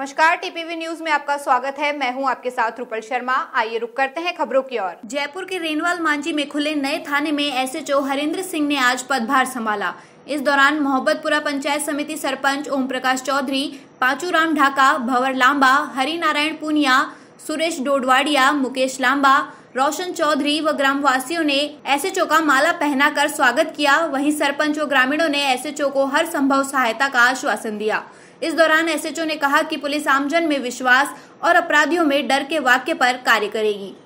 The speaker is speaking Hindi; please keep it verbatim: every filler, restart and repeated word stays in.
नमस्कार, टीपीवी न्यूज में आपका स्वागत है। मैं हूं आपके साथ रूपल शर्मा। आइए रुक करते हैं खबरों की ओर। जयपुर के रेनवाल मांझी में खुले नए थाने में एसएचओ हरिंद्र सिंह ने आज पदभार संभाला। इस दौरान मोहब्बतपुरा पंचायत समिति सरपंच ओम प्रकाश चौधरी, पाचूराम ढाका, भंवर लांबा, हरि नारायण पूनिया, सुरेश डोडवाडिया, मुकेश लांबा, रोशन चौधरी व ग्रामवासियों ने एसएचओ का माला पहनाकर स्वागत किया। वहीं सरपंच व ग्रामीणों ने एसएचओ को हर संभव सहायता का आश्वासन दिया। इस दौरान एसएचओ ने कहा कि पुलिस आमजन में विश्वास और अपराधियों में डर के वाक्य पर कार्य करेगी।